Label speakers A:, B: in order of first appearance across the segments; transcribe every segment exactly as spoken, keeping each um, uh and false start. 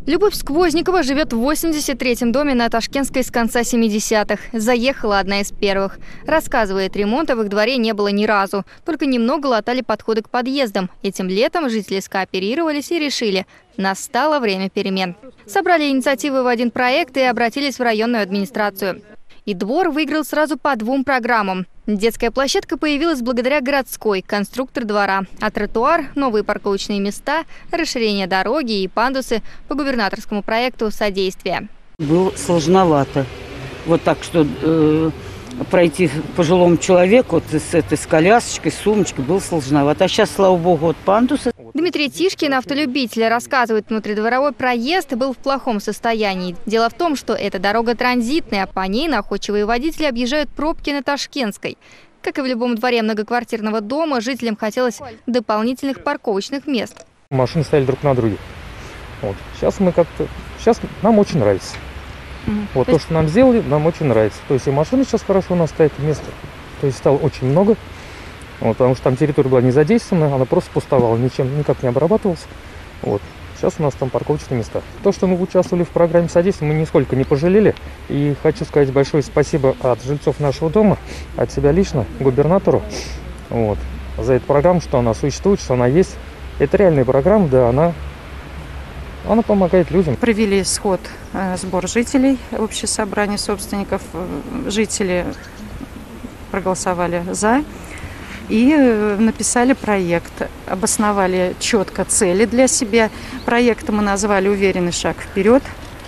A: Любовь Сквозникова живет в восемьдесят третьем доме на Ташкентской с конца семидесятых. Заехала одна из первых. Рассказывает, ремонта в их дворе не было ни разу. Только немного латали подходы к подъездам. Этим летом жители скооперировались и решили – настало время перемен. Собрали инициативы в один проект и обратились в районную администрацию. И двор выиграл сразу по двум программам. Детская площадка появилась благодаря городской, конструктор двора. А тротуар, новые парковочные места, расширение дороги и пандусы по губернаторскому проекту «Содействие».
B: Было сложновато. Вот так, что э, пройти пожилому человеку вот с этой с колясочкой, с сумочкой было сложновато. А сейчас, слава богу, вот пандусы.
A: Дмитрий Тишкин, автолюбитель, рассказывает, внутридворовой проезд был в плохом состоянии. Дело в том, что эта дорога транзитная, а по ней находчивые водители объезжают пробки на Ташкентской. Как и в любом дворе многоквартирного дома, жителям хотелось дополнительных парковочных мест.
C: Машины стояли друг на друге. Вот. Сейчас мы как-то, сейчас нам очень нравится. Mm-hmm. Вот то, то, что нам сделали, нам очень нравится. То есть и машины сейчас хорошо у нас стоят, места. То есть стало очень много. Вот, потому что там территория была не задействована, она просто пустовала, ничем никак не обрабатывалась. Вот. Сейчас у нас там парковочные места. То, что мы участвовали в программе содействия, мы нисколько не пожалели. И хочу сказать большое спасибо от жильцов нашего дома, от себя лично, губернатору, вот, за эту программу, что она существует, что она есть. Это реальная программа, да, она, она помогает людям.
D: Провели сход, э, сбор жителей, общее собрание собственников. Жители проголосовали «за». И написали проект, обосновали четко цели для себя. Проект мы назвали «Уверенный шаг вперед».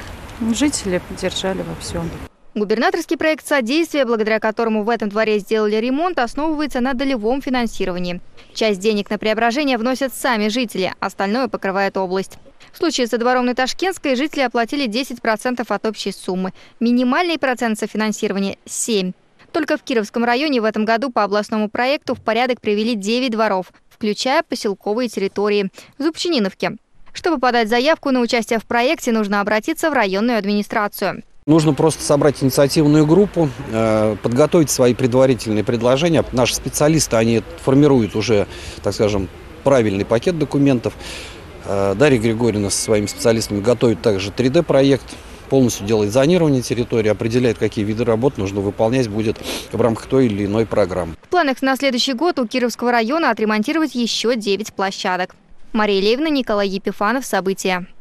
D: Жители поддержали во всем.
A: Губернаторский проект «Содействие», благодаря которому в этом дворе сделали ремонт, основывается на долевом финансировании. Часть денег на преображение вносят сами жители, остальное покрывает область. В случае со двором на Ташкентской жители оплатили десять процентов от общей суммы. Минимальный процент софинансирования – семь процентов. Только в Кировском районе в этом году по областному проекту в порядок привели девять дворов, включая поселковые территории в Зубчининовке. Чтобы подать заявку на участие в проекте, нужно обратиться в районную администрацию.
E: Нужно просто собрать инициативную группу, подготовить свои предварительные предложения. Наши специалисты, они формируют уже, так скажем, правильный пакет документов. Дарья Григорьевна со своими специалистами готовит также три дэ проект. Полностью делает зонирование территории, определяет, какие виды работ нужно выполнять будет в рамках той или иной программы.
A: В планах на следующий год у Кировского района отремонтировать еще девять площадок. Мария Левина, Николай Епифанов. События.